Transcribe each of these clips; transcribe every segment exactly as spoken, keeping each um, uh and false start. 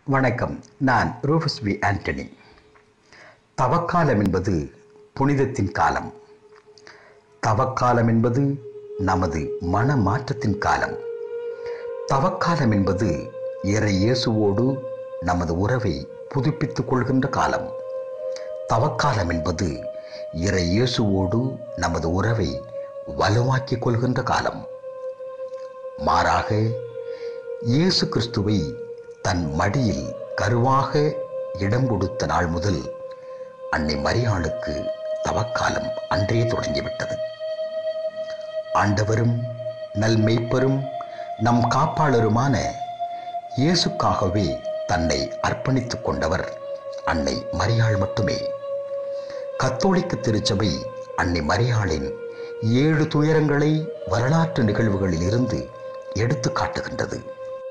வணக்கம். நான் Rufus we Antony. தவக்காலம் என்பது புனிதத்தின் காலம். தவக்காலம் என்பது நமது மன மாற்றத்தின் காலம். தவக்காலம் என்பது இறை இயேசுவோடு நமது உறவை புதுப்பித்துக் கொள்கின்ற காலம். தவக்காலம் என்பது இறை இயேசுவோடு நமது உறவை வலுவாக்கிக் கொள்கின்ற காலம். மாறாக இயேசு கிறிஸ்துவை தன் மடியில் கருவாக இடம் கொடுத்த நாள் முதல் அன்னை மரியாளுக்கு தவக்காலம் அன்றே தொடங்கிவிட்டது. ஆண்டவரும் நல் மேய்ப்பரும் நம் காப்பாளருமான இயேசுக்காகவே தன்னை அர்ப்பணித்துக் கொண்டவர் அன்னை மரியாள் மட்டுமே. கத்தோலிக்க திருச்சபை அன்னை மரியாளின் ஏழு துயரங்களை வரலாற்று நிகழ்வுகளில் இருந்து எடுத்து காட்டுகின்றது.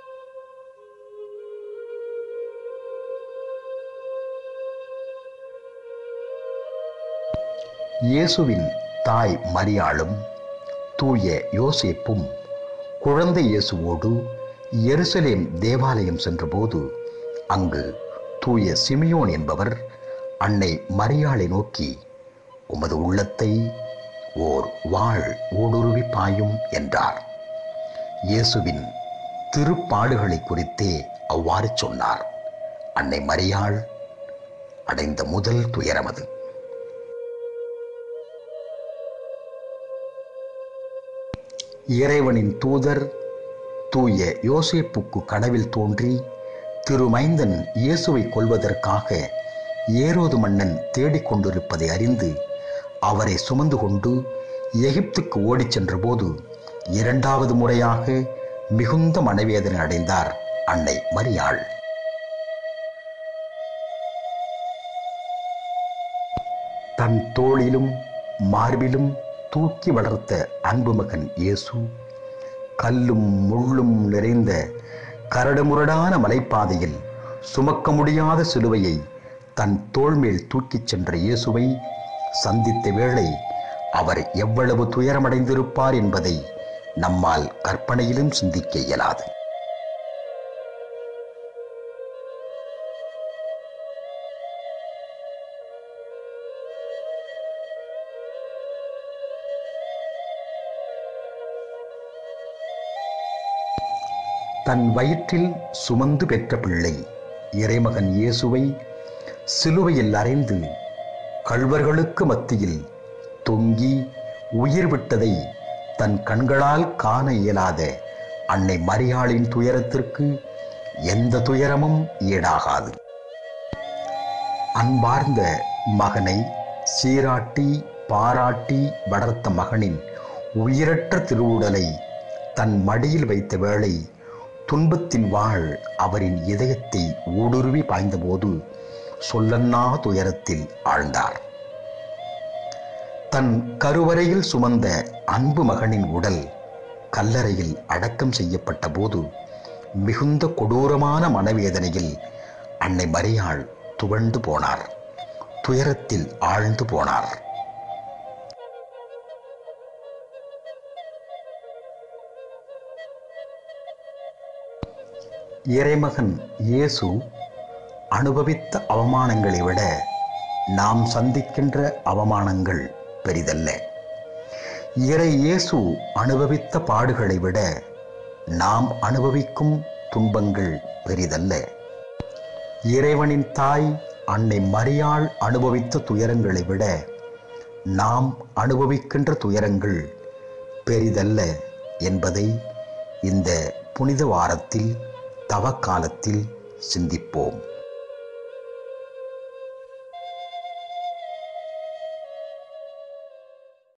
இயேசுவின் தாய் மரியாளும் தூய யோசேப்பும் குழந்தை இயேசுவோடு எருசலேம் தேவாலயம் சென்றபோது அங்கு தூய சிமியோன் என்பவர் அன்னை மரியாளை நோக்கி, உமது உள்ளத்தை ஓர் வாள் ஊடுருவி பாயும் என்றார். இயேசுவின் திருப்பாடுகளை குறித்தே அவ்வாறு சொன்னார். அன்னை மரியாள் அடைந்த முதல் துயரம் அது. இறைவனின் தூதர் தூய யோசேப்புக்கு கனவில் தோன்றி திருமைந்தன் இயேசுவை கொல்வதற்காக ஏரோது மன்னன் தேடிக்கொண்டிருப்பதை அறிந்து அவரை சுமந்து கொண்டு எகிப்துக்கு ஓடிச் சென்றபோது இரண்டாவது முறையாக மிகுந்த மனவேதனை அடைந்தார் அன்னை மரியாள். தன் தோளிலும் மார்பிலும் தூக்கி வளர்த்த அன்பு மகன் இயேசு கல்லும் முள்ளும் நிறைந்த கரடுமுரடான மலைப்பாதையில் சுமக்க முடியாத சிலுவையை தன் தோள் மேல் தூக்கிச் சென்ற இயேசுவை சந்தித்த வேளை அவர் எவ்வளவு துயரமடைந்திருப்பார் என்பதை நம்மால் கற்பனையிலும் சிந்திக்க இயலாது. தன் வயிற்றில் சுமந்து பெற்ற பிள்ளை இறைமகன் இயேசுவை சிலுவையில் அறைந்து கள்வர்களுக்கு மத்தியில் தொங்கி உயிர் விட்டதை தன் கண்களால் காண இயலாத அன்னை மரியாளின் துயரத்திற்கு எந்த துயரமும் ஈடாகாது. அன்பார்ந்த மகனை சீராட்டி பாராட்டி வளர்த்த மகனின் உயிரற்ற திருவுடலை தன் மடியில் வைத்த வேளை துன்பத்தின் வாழ் அவரின் இதயத்தை ஊடுருவி பாய்ந்தபோது சொல்லன்னா துயரத்தில் ஆழ்ந்தார். தன் கருவறையில் சுமந்த அன்பு மகனின் உடல் கல்லறையில் அடக்கம் செய்யப்பட்ட போது மிகுந்த கொடூரமான மனவேதனையில் அன்னை மரியாள் துவண்டு போனார், துயரத்தில் ஆழ்ந்து போனார். இறைமகன் இயேசு அனுபவித்த அவமானங்களை விட நாம் சந்திக்கின்ற அவமானங்கள் பெரிதல்ல. இறை இயேசு அனுபவித்த பாடுகளை விட நாம் அனுபவிக்கும் துன்பங்கள் பெரிதல்ல. இறைவனின் தாய் அன்னை மரியாள் அனுபவித்த துயரங்களை விட நாம் அனுபவிக்கின்ற துயரங்கள் பெரிதல்ல என்பதை இந்த புனித வாரத்தில் தவக்காலத்தில் சிந்திப்போம்.